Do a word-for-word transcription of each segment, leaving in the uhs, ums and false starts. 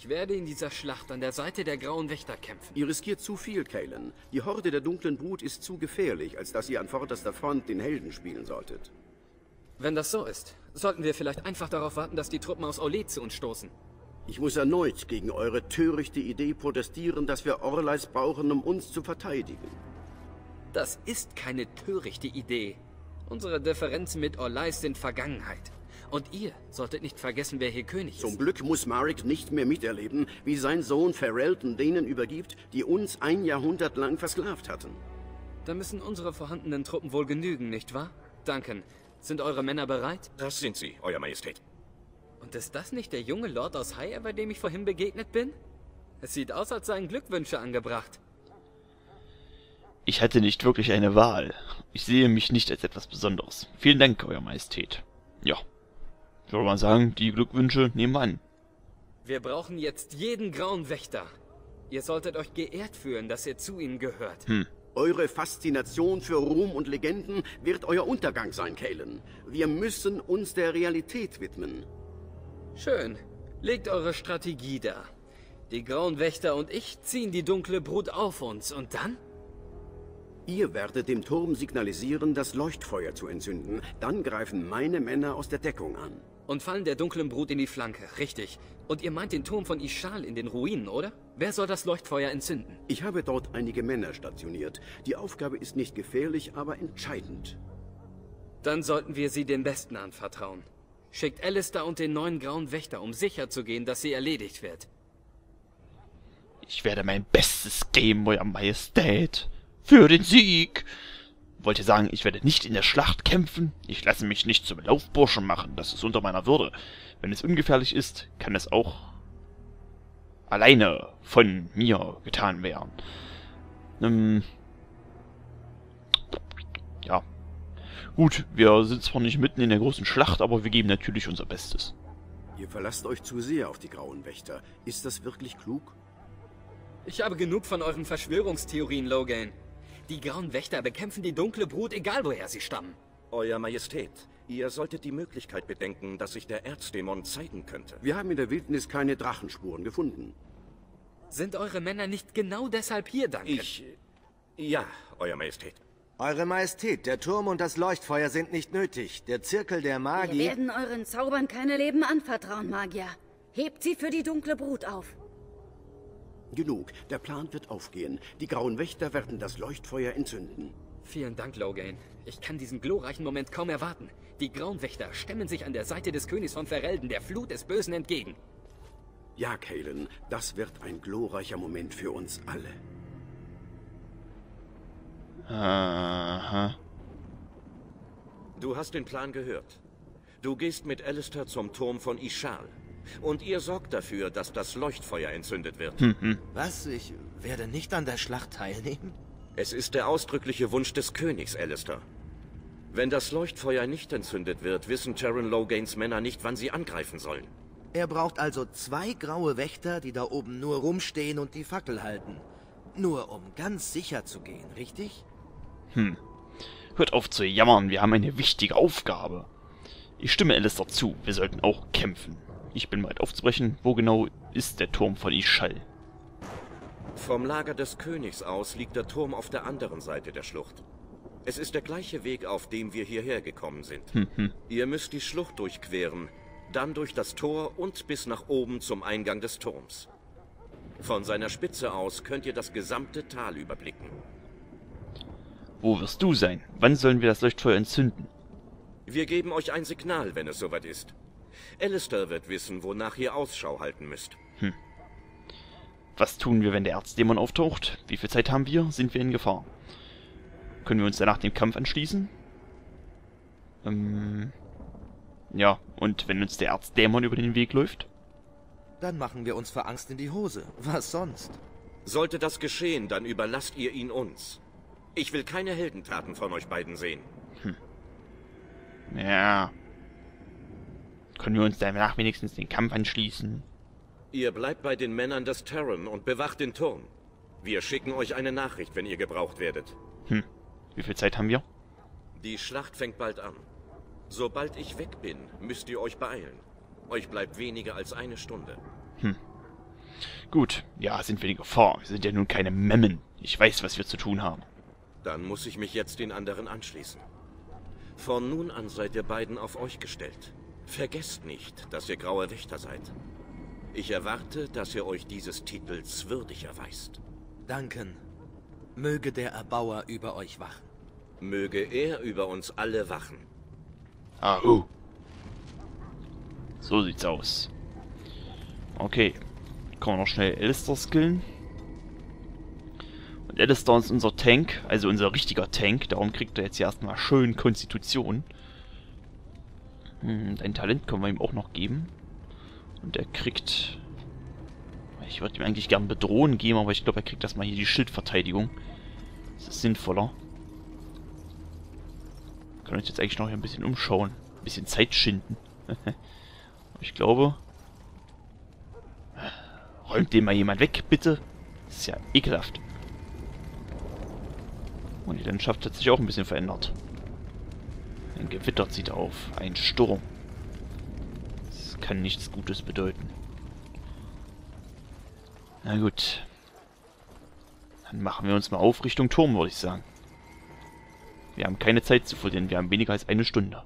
Ich werde in dieser Schlacht an der Seite der Grauen Wächter kämpfen. Ihr riskiert zu viel, Kalen. Die Horde der dunklen Brut ist zu gefährlich, als dass ihr an vorderster Front den Helden spielen solltet. Wenn das so ist, sollten wir vielleicht einfach darauf warten, dass die Truppen aus Orlais zu uns stoßen. Ich muss erneut gegen eure törichte Idee protestieren, dass wir Orleis brauchen, um uns zu verteidigen. Das ist keine törichte Idee. Unsere Differenzen mit Orlais sind Vergangenheit. Und ihr solltet nicht vergessen, wer hier König ist. Zum Glück muss Marek nicht mehr miterleben, wie sein Sohn Ferelden denen übergibt, die uns ein Jahrhundert lang versklavt hatten. Da müssen unsere vorhandenen Truppen wohl genügen, nicht wahr? Duncan, sind eure Männer bereit? Das sind sie, Euer Majestät. Und ist das nicht der junge Lord aus Hyre, bei dem ich vorhin begegnet bin? Es sieht aus, als seien Glückwünsche angebracht. Ich hatte nicht wirklich eine Wahl. Ich sehe mich nicht als etwas Besonderes. Vielen Dank, Euer Majestät. Ja. Ich würde mal sagen, die Glückwünsche nehmen wir an. Wir brauchen jetzt jeden Grauen Wächter. Ihr solltet euch geehrt fühlen, dass ihr zu ihnen gehört. Hm. Eure Faszination für Ruhm und Legenden wird euer Untergang sein, Kalen. Wir müssen uns der Realität widmen. Schön. Legt eure Strategie dar. Die Grauen Wächter und ich ziehen die dunkle Brut auf uns. Und dann? Ihr werdet dem Turm signalisieren, das Leuchtfeuer zu entzünden. Dann greifen meine Männer aus der Deckung an. Und fallen der dunklen Brut in die Flanke, richtig. Und ihr meint den Turm von Ishal in den Ruinen, oder? Wer soll das Leuchtfeuer entzünden? Ich habe dort einige Männer stationiert. Die Aufgabe ist nicht gefährlich, aber entscheidend. Dann sollten wir sie den Besten anvertrauen. Schickt Alistair und den neuen Grauen Wächter, um sicherzugehen, dass sie erledigt wird. Ich werde mein Bestes geben, Euer Majestät. Für den Sieg! Wollte sagen, ich werde nicht in der Schlacht kämpfen. Ich lasse mich nicht zum Laufburschen machen. Das ist unter meiner Würde. Wenn es ungefährlich ist, kann es auch alleine von mir getan werden. Ähm ja. Gut, wir sind zwar nicht mitten in der großen Schlacht, aber wir geben natürlich unser Bestes. Ihr verlasst euch zu sehr auf die Grauen Wächter. Ist das wirklich klug? Ich habe genug von euren Verschwörungstheorien, Logain. Die Grauen Wächter bekämpfen die dunkle Brut, egal woher sie stammen. Euer Majestät, ihr solltet die Möglichkeit bedenken, dass sich der Erzdämon zeigen könnte. Wir haben in der Wildnis keine Drachenspuren gefunden. Sind eure Männer nicht genau deshalb hier, Duncan? Ich... ja, Euer Majestät. Eure Majestät, der Turm und das Leuchtfeuer sind nicht nötig. Der Zirkel der Magie... Wir werden euren Zaubern keine Leben anvertrauen, Magier. Hebt sie für die dunkle Brut auf. Genug. Der Plan wird aufgehen. Die Grauen Wächter werden das Leuchtfeuer entzünden. Vielen Dank, Logain. Ich kann diesen glorreichen Moment kaum erwarten. Die Grauen Wächter stemmen sich an der Seite des Königs von Ferelden, der Flut des Bösen, entgegen. Ja, Kalen, das wird ein glorreicher Moment für uns alle. Aha. Du hast den Plan gehört. Du gehst mit Alistair zum Turm von Ishal. Und ihr sorgt dafür, dass das Leuchtfeuer entzündet wird. Hm. Was? Ich werde nicht an der Schlacht teilnehmen? Es ist der ausdrückliche Wunsch des Königs, Alistair. Wenn das Leuchtfeuer nicht entzündet wird, wissen Terran Logains Männer nicht, wann sie angreifen sollen. Er braucht also zwei graue Wächter, die da oben nur rumstehen und die Fackel halten. Nur um ganz sicher zu gehen, richtig? Hm. Hört auf zu jammern, wir haben eine wichtige Aufgabe. Ich stimme Alistair zu, wir sollten auch kämpfen. Ich bin bereit aufzubrechen. Wo genau ist der Turm von Ishal? Vom Lager des Königs aus liegt der Turm auf der anderen Seite der Schlucht. Es ist der gleiche Weg, auf dem wir hierher gekommen sind. Hm. Ihr müsst die Schlucht durchqueren, dann durch das Tor und bis nach oben zum Eingang des Turms. Von seiner Spitze aus könnt ihr das gesamte Tal überblicken. Wo wirst du sein? Wann sollen wir das Leuchtfeuer entzünden? Wir geben euch ein Signal, wenn es soweit ist. Alistair wird wissen, wonach ihr Ausschau halten müsst. Hm. Was tun wir, wenn der Erzdämon auftaucht? Wie viel Zeit haben wir? Sind wir in Gefahr? Können wir uns danach dem Kampf anschließen? Ähm... Ja, und wenn uns der Erzdämon über den Weg läuft? Dann machen wir uns vor Angst in die Hose. Was sonst? Sollte das geschehen, dann überlasst ihr ihn uns. Ich will keine Heldentaten von euch beiden sehen. Hm. Ja... Können wir uns danach wenigstens den Kampf anschließen? Ihr bleibt bei den Männern des Terran und bewacht den Turm. Wir schicken euch eine Nachricht, wenn ihr gebraucht werdet. Hm. Wie viel Zeit haben wir? Die Schlacht fängt bald an. Sobald ich weg bin, müsst ihr euch beeilen. Euch bleibt weniger als eine Stunde. Hm. Gut, ja, sind wir in Gefahr. Wir sind ja nun keine Memmen. Ich weiß, was wir zu tun haben. Dann muss ich mich jetzt den anderen anschließen. Von nun an seid ihr beiden auf euch gestellt. Vergesst nicht, dass ihr graue Wächter seid. Ich erwarte, dass ihr euch dieses Titels würdig erweist. Danken. Möge der Erbauer über euch wachen. Möge er über uns alle wachen. Ah, uh. So sieht's aus. Okay. Können wir noch schnell Alistair skillen. Und Alistair ist unser Tank, also unser richtiger Tank. Darum kriegt er jetzt hier erstmal schön Konstitution. Hm, ein Talent können wir ihm auch noch geben. Und er kriegt... Ich würde ihm eigentlich gern Bedrohen geben, aber ich glaube, er kriegt erstmal hier die Schildverteidigung. Das ist sinnvoller. Wir können uns jetzt eigentlich noch hier ein bisschen umschauen. Ein bisschen Zeit schinden. Ich glaube... Räumt den mal jemand weg, bitte. Das ist ja ekelhaft. Und die Landschaft hat sich auch ein bisschen verändert. Ein Gewitter zieht auf. Ein Sturm. Das kann nichts Gutes bedeuten. Na gut. Dann machen wir uns mal auf Richtung Turm, würde ich sagen. Wir haben keine Zeit zu verlieren. Wir haben weniger als eine Stunde.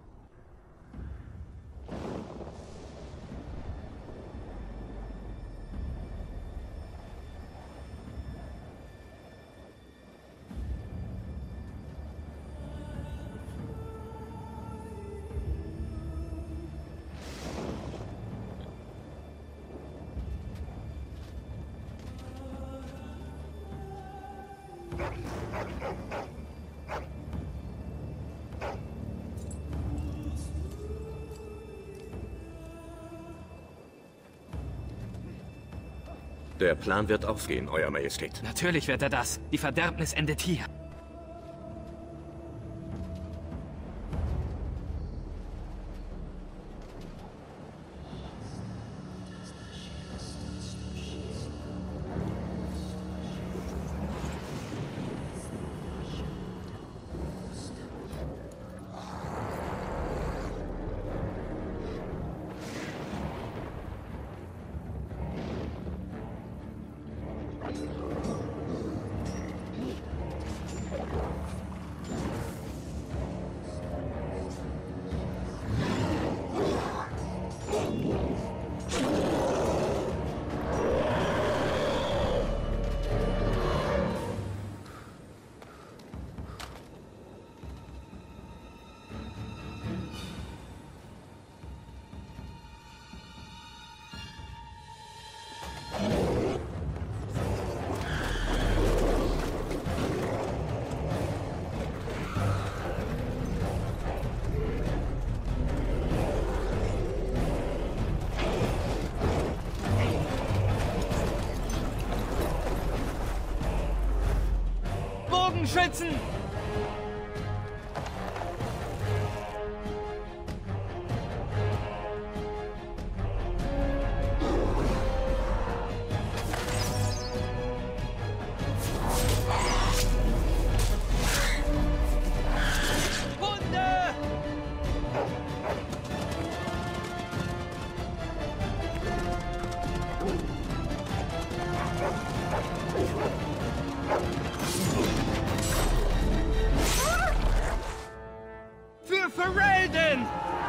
Der Plan wird aufgehen, Euer Majestät. Natürlich wird er das. Die Verderbnis endet hier. Bogenschützen! Für Ferelden!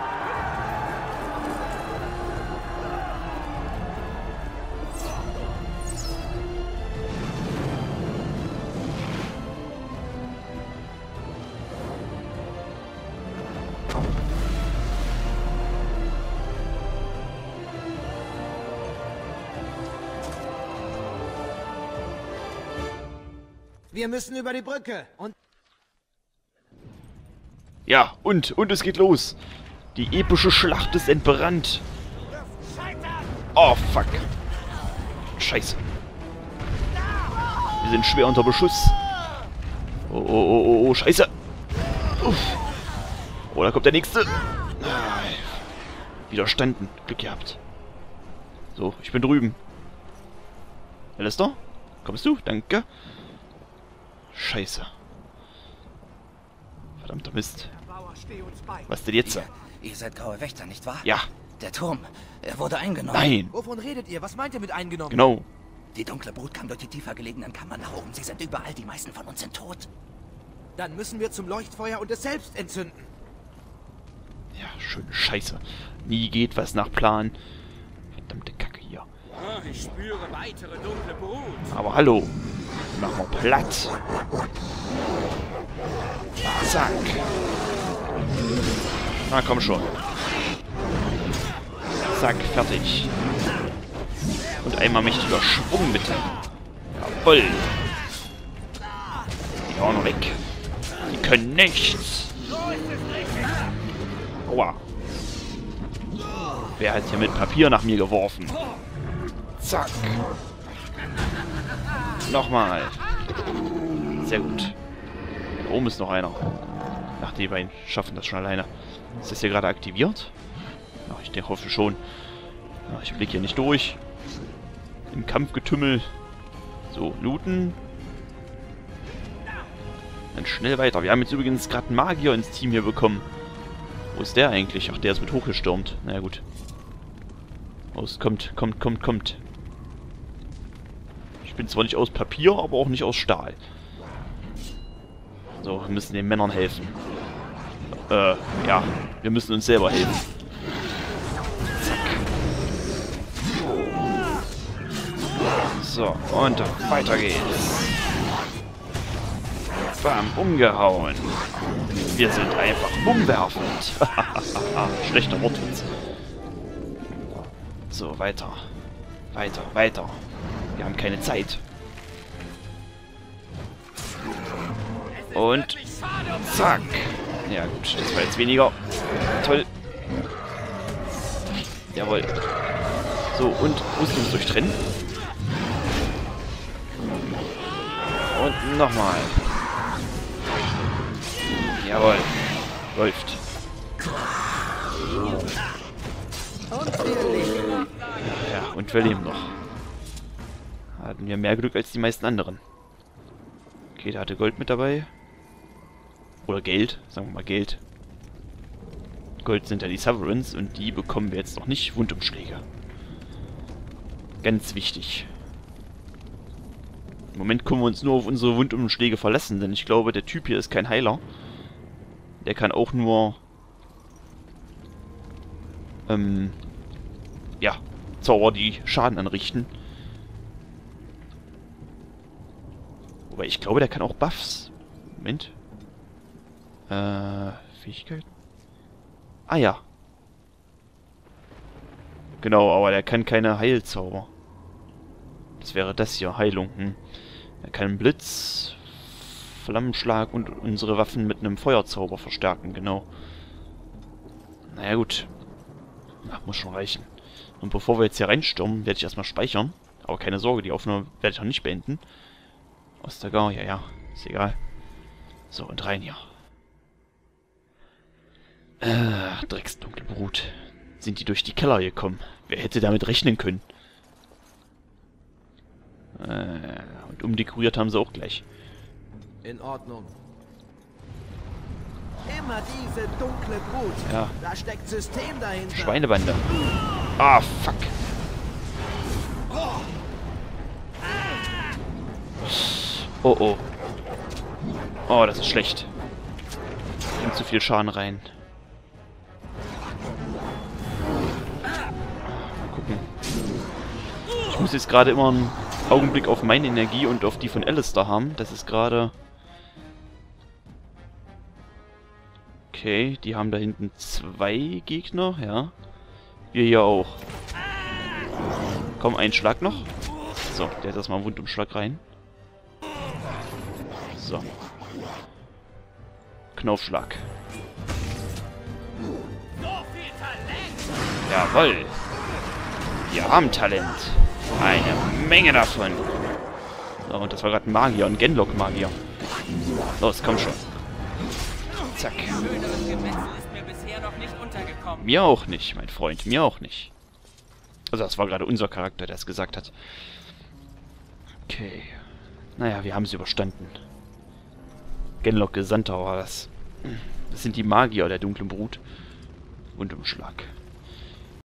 Wir müssen über die Brücke und... Ja, und, und es geht los. Die epische Schlacht ist entbrannt. Oh, fuck. Scheiße. Wir sind schwer unter Beschuss. Oh, oh, oh, oh, oh, scheiße. Uff. Oh, da kommt der nächste. Ah, widerstanden. Glück gehabt. So, ich bin drüben. Alistair? Kommst du? Danke. Scheiße. Verdammter Mist. Was denn jetzt? Ihr, ihr seid graue Wächter, nicht wahr? Ja. Der Turm, er wurde eingenommen. Nein. Wovon redet ihr? Was meint ihr mit eingenommen? Genau. Die dunkle Brut kam durch die tiefer gelegenen Kammern nach oben. Sie sind überall. Die meisten von uns sind tot. Dann müssen wir zum Leuchtfeuer und es selbst entzünden. Ja, schöne Scheiße. Nie geht was nach Plan. Verdammte Kacke hier. Oh, ich spüre weitere dunkle Brut. Aber hallo. Mach mal platt. Zack. Na komm schon. Zack, fertig. Und einmal mächtiger Schwung bitte. Jawoll. Die hauen weg. Die können nichts. Aua. Wer hat hier mit Papier nach mir geworfen? Zack. Nochmal. Sehr gut. Da oben ist noch einer. Ach, die beiden schaffen das schon alleine. Ist das hier gerade aktiviert? Ja, ich denke, hoffe schon. Ja, ich blicke hier nicht durch. Im Kampfgetümmel. So, looten. Dann schnell weiter. Wir haben jetzt übrigens gerade einen Magier ins Team hier bekommen. Wo ist der eigentlich? Ach, der ist mit hochgestürmt. Na ja, gut. Los, kommt, kommt, kommt, kommt. Ich bin zwar nicht aus Papier, aber auch nicht aus Stahl. So, wir müssen den Männern helfen. Äh, ja. Wir müssen uns selber helfen. Zack. So, und weiter geht's. Bam, umgehauen. Wir sind einfach umwerfend. Schlechter Wortwitz. So, weiter. Weiter, weiter. Wir haben keine Zeit. Und zack. Ja gut, das war jetzt weniger. Toll. Jawohl. So, und Rüstungsdurchtrennen. Und nochmal. Jawohl. Läuft. Ja, und wir leben noch. Hatten wir mehr Glück als die meisten anderen. Okay, der hatte Gold mit dabei. Oder Geld. Sagen wir mal Geld. Gold sind ja die Sovereigns und die bekommen wir jetzt noch nicht. Wundumschläge. Ganz wichtig. Im Moment können wir uns nur auf unsere Wundumschläge verlassen, denn ich glaube, der Typ hier ist kein Heiler. Der kann auch nur... Ähm... Ja, Zauber, die Schaden anrichten. Wobei, ich glaube, der kann auch Buffs. Moment. Äh, Fähigkeit? Ah ja. Genau, aber der kann keine Heilzauber. Das wäre das hier, Heilung. Hm. Er kann Blitz, Flammenschlag und unsere Waffen mit einem Feuerzauber verstärken, genau. Naja gut. Ach, muss schon reichen. Und bevor wir jetzt hier reinstürmen, werde ich erstmal speichern. Aber keine Sorge, die Aufnahme werde ich noch nicht beenden. Ostergau, ja, ja. Ist egal. So, und rein hier. Äh, Drecksdunkle Brut. Sind die durch die Keller gekommen? Wer hätte damit rechnen können? Äh, und umdekoriert haben sie auch gleich. In Ordnung. Immer diese dunkle Brut. Ja. Da steckt System dahinter. Schweinebande. Ah, fuck. Oh, oh. Oh, das ist schlecht. Bringt zu viel Schaden rein. Mal gucken. Ich muss jetzt gerade immer einen Augenblick auf meine Energie und auf die von Alistair haben. Das ist gerade... Okay, die haben da hinten zwei Gegner, ja. Wir hier auch. Komm, ein Schlag noch. So, der hat erstmal einen Wundumschlag rein. So. Knaufschlag. Jawohl. Wir haben Talent. Eine Menge davon. So, und das war gerade ein Magier, ein Genlock-Magier. Los, komm schon. Zack. Mir auch nicht, mein Freund. Mir auch nicht. Also das war gerade unser Charakter, der es gesagt hat. Okay. Naja, wir haben es überstanden. Genlock Gesandter war das. Das sind die Magier der dunklen Brut. Wundumschlag.